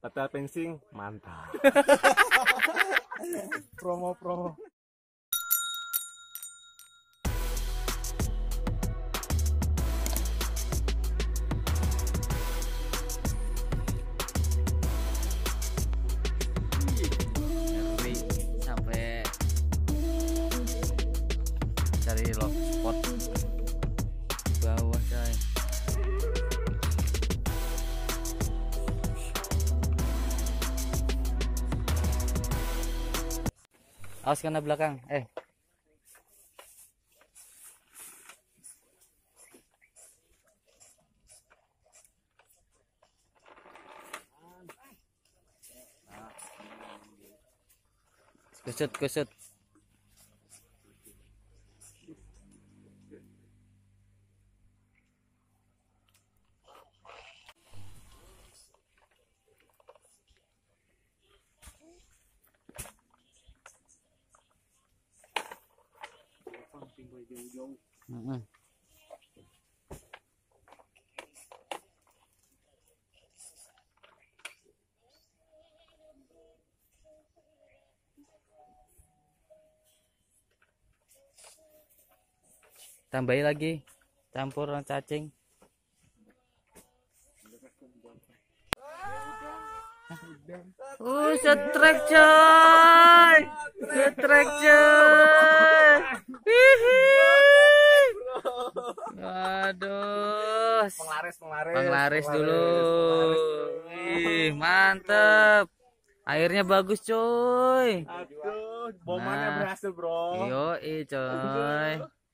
Hotel Pensing mantap. Promo. Ngeri sampai cari lock spot bawah coy. Awas kena belakang. Kusut. Tambahin lagi, campur cacing. Setrek coy. Aduh. Penglaris dulu. Wih, mantep. Airnya bagus coy. Aduh, bomannya berhasil bro. Yoi coy.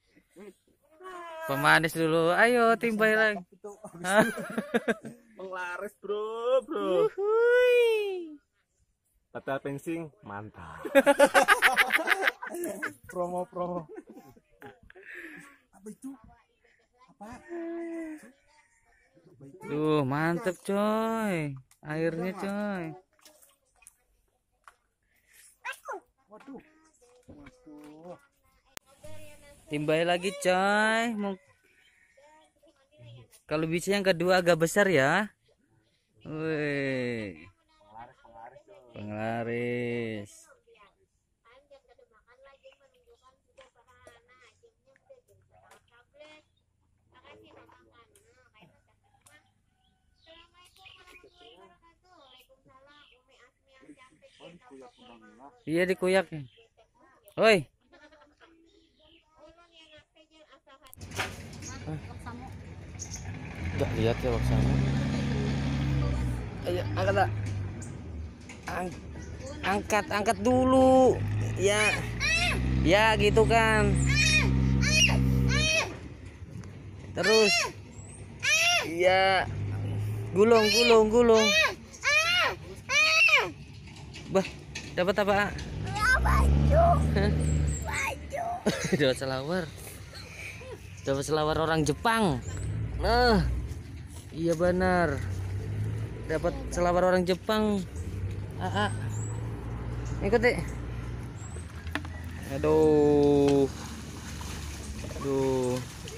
Pemanis dulu. Ayo timbal lagi. Penglaris bro. Hotel Pensing mantap. Promo. Apa itu? Tuh, mantep coy. Airnya coy. Waduh. Timbal lagi coy. Kalau bisa yang kedua agak besar ya. Wih. Penglaris. Iya dikuyak. Oi. Gak lihat ya waksamu. Ayo angkat tak. Angkat dulu. Ya gitu kan. Terus. Iya. Gulung. Bah, dapat apa? Baju. Dapat selawar orang Jepang. Nah, iya benar. Dapat selawar orang Jepang. Ikut deh. Aduh.